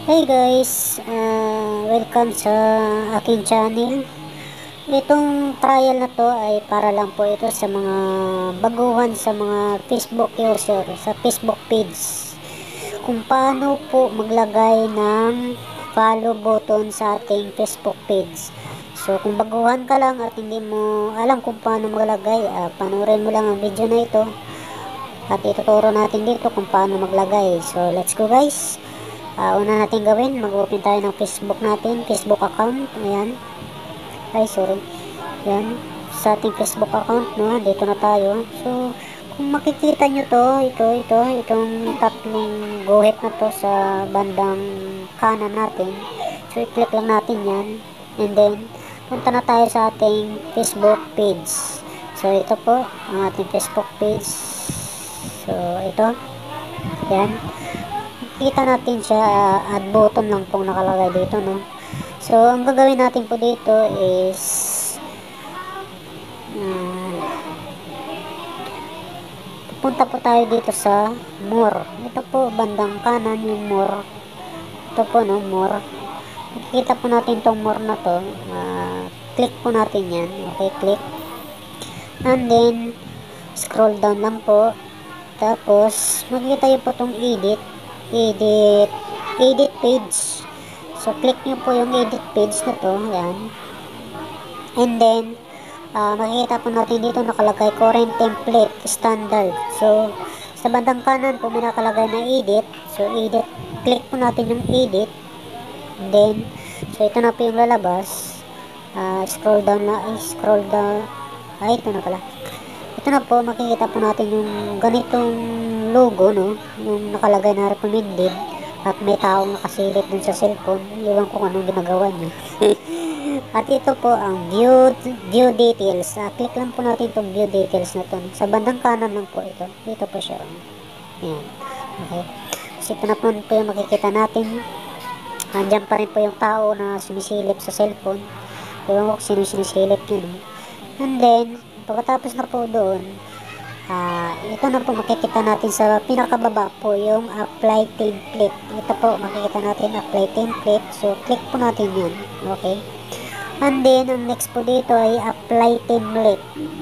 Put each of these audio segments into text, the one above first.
Hey guys, welcome sa aking channel. Itong trial na to ay para lang po ito sa mga baguhan sa mga Facebook user, sa Facebook page. Kung paano po maglagay ng follow button sa ating Facebook page. So kung baguhan ka lang at hindi mo alam kung paano maglagay, panoorin mo lang ang video na ito. At ituturo natin dito kung paano maglagay. So let's go guys. Una natin gawin, mag-open tayo ng Facebook natin, Facebook account. Ayan. Ayan. Sa ating Facebook account, no? Dito na tayo. So, kung makikita nyo to, itong tatlong guhit na to sa bandang kanan natin. So, i-click lang natin yan. And then, punta na tayo sa ating Facebook page. So, ito po, ang ating Facebook page. So, ito. Ayan. Kita natin siya, add button lang pong nakalagay dito, no? So, ang gagawin natin po dito is pupunta po tayo dito sa more. Ito po, bandang kanan yung more. Ito po, no, more. Makikita po natin tong more na to. Click po natin yan. Okay, click. And then, scroll down lang po. Tapos, makikita nyo po tong edit page. So click nyo po yung edit page na to. Yan. And then makikita po natin dito nakalagay current template standard. So sa bandang kanan po may nakalagay na edit. So edit, click po natin yung edit. And then so ito na po yung lalabas. Scroll down. Ito na pala. Ito na po, makikita po natin yung ganitong logo, no? Yung nakalagay na recommended at may taong nakasilip dun sa cellphone. Iwan ko anong ginagawa niya. At ito po ang view details. Click lang po natin itong view details na to. Sa bandang kanan lang po ito. Ito po siya. Ayan. Okay. Kasi ito na po yung makikita natin. Andyan pa rin po yung tao na sumisilip sa cellphone. Iwan ko sino sinisilip yun. And then, pagkatapos na po doon, ito na po makikita natin sa pinakababa po yung apply template. Ito po makikita natin apply template. So click po natin yun. Okay. And then ang next po dito ay apply template.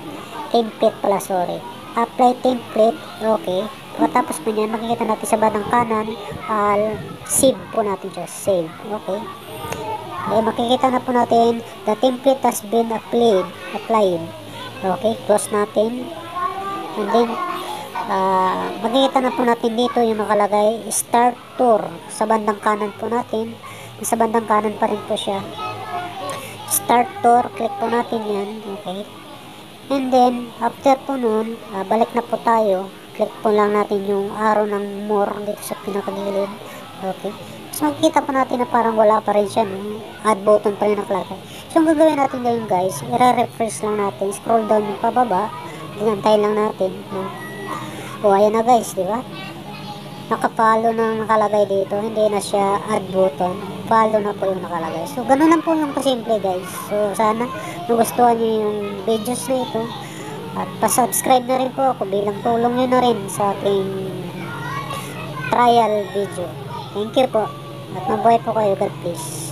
Apply template. Okay. Pagkatapos po niyan, makikita natin sa bandang kanan, save po natin siya. Save. Okay. Okay, makikita na po natin the template has been applied. Okay, close natin. And then, makikita na po natin dito yung nakalagay start tour sa bandang kanan po natin. Sa bandang kanan pa rin po siya. Start tour, click po natin yan. Okay. And then, after po nun, balik na po tayo. Click po lang natin yung arrow ng more dito sa pinakagilid. Okay. So, makikita po natin na parang wala pa rin siya, no? Add button pa rin nakalagay. So, ang gagawin natin ngayon guys, i-refresh lang natin, scroll down yung pababa, hinantay lang natin, no? O, ayan na guys, di ba? Naka-follow na nakalagay dito, hindi na siya add button, follow na po yung nakalagay. So, ganun lang po yung kasimple guys. So, sana nagustuhan nyo yung videos na ito. At pa-subscribe na rin po ako bilang tulong nyo na rin sa aking trial video. Thank you po. At mabuhay po kayo. God bless.